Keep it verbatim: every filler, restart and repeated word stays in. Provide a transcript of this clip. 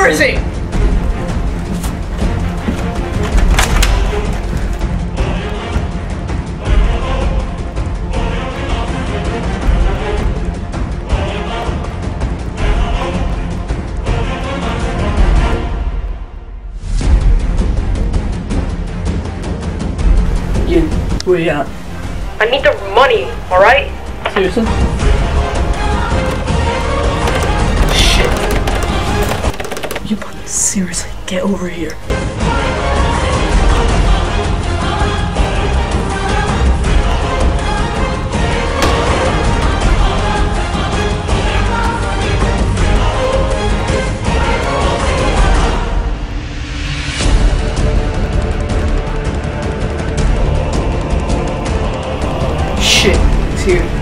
embarrassing! Yeah, where you at? I need the money, alright? Seriously? Shit. You seriously, get over here. Shit, it's here.